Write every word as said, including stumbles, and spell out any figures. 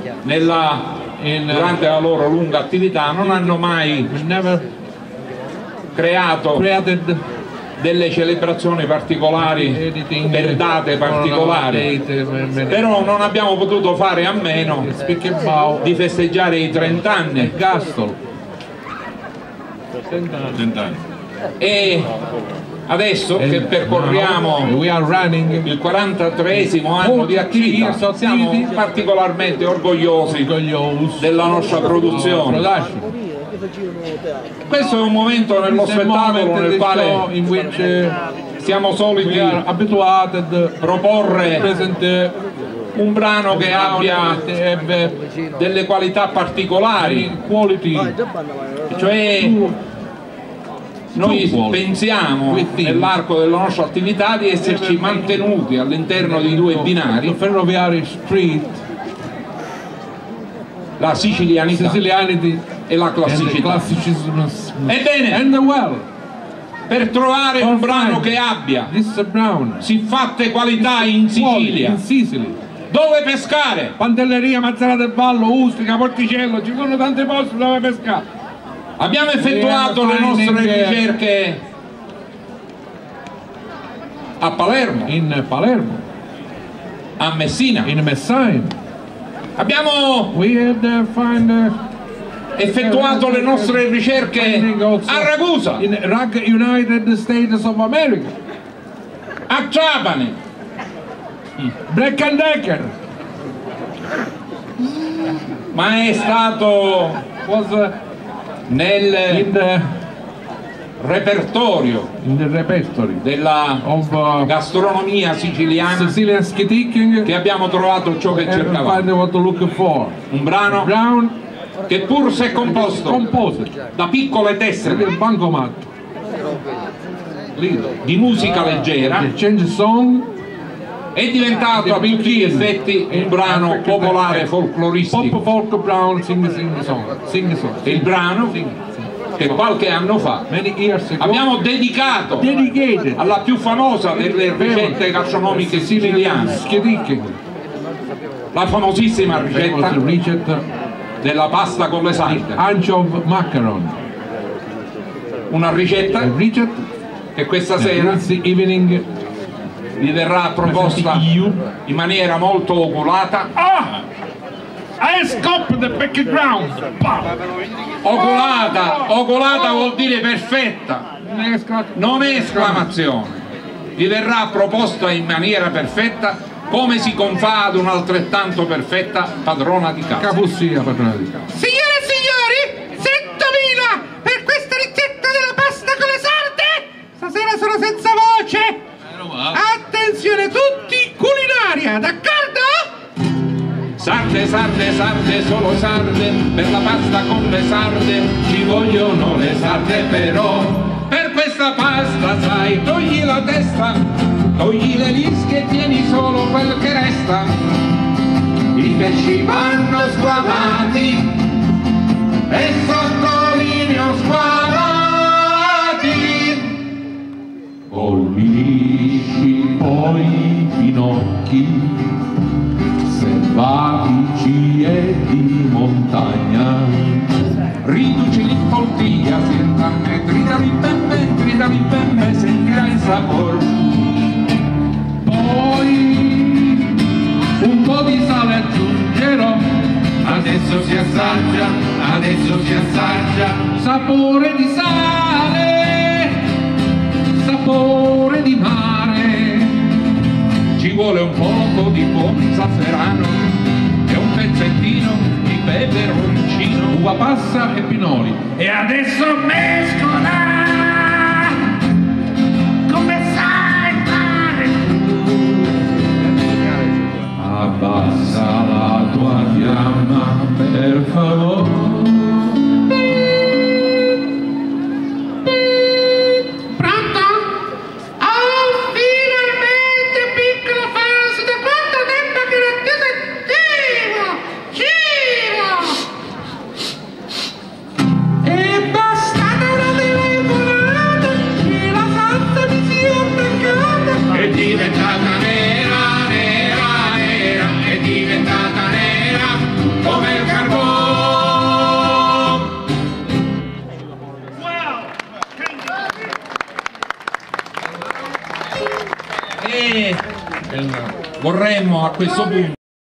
nella, in, durante la loro lunga attività non hanno mai creato delle celebrazioni particolari per date particolari, però non abbiamo potuto fare a meno di festeggiare i trenta anni e adesso che percorriamo il quarantatreesimo anno di attività siamo particolarmente orgogliosi della nostra produzione. Questo è un momento nello spettacolo nel quale siamo soliti proporre un brano che abbia delle qualità particolari, cioè noi pensiamo nell'arco della nostra attività di esserci mantenuti all'interno di due binari, la sicilianità e la classicità. Ebbene, per trovare un brano che abbia siffatte qualità in Sicilia, dove pescare? Pantelleria, Mazzara del Vallo, Ustica, Porticello, ci sono tanti posti dove pescare. Abbiamo effettuato le nostre ricerche a Palermo, in Palermo, a Messina, in Messina. Abbiamo find, effettuato le nostre ricerche a Ragusa, in United States of America, a Trapani, Black and Decker, ma è stato was, nel in the, repertorio in the repertory della of, uh, gastronomia siciliana che abbiamo trovato ciò che cercavamo, un brano Brown, che pur se composto composed da piccole tessere di musica leggera è diventato a tutti gli effetti un brano popolare folcloristico. Folk Brown sing, sing song, sing song. Il brano che qualche anno fa abbiamo dedicato alla più famosa delle ricette gastronomiche siciliane, la famosissima ricetta della pasta con le sarde, anchovy macaron, una ricetta che questa sera vi verrà proposta in maniera molto oculata. Ah! I scope the background. Oculata, oculata vuol dire perfetta, non è esclamazione. Vi verrà proposta in maniera perfetta come si confà ad un'altrettanto perfetta padrona di casa. Capussia, padrona di casa. Signore e signori, settomila per questa ricetta della pasta con le sarde. Stasera sono senza voce. Attenzione tutti, culinaria, d'accordo? Sarde, sarde, sarde, solo sarde, per la pasta con le sarde ci vogliono le sarde però. Per questa pasta sai, togli la testa, togli le lische e tieni solo quel che resta. I pesci vanno squamati e sottolineo squamati. Colpisci poi i finocchi selvatici e di montagna, riduci l'infoltia, senta me, gridami bemme, gridami bemme, sentirai il sapore. Poi un po' di sale aggiungerò, adesso si assaggia, adesso si assaggia, sapore di sale, sapore di mare. Ci vuole un poco di buon zafferano e un pezzettino di peperoncino, uva passa e pinoli. E adesso mescola come sai fare tu. Abbassa la tua fiamma per favore. E basta una E eh, vorremmo a questo punto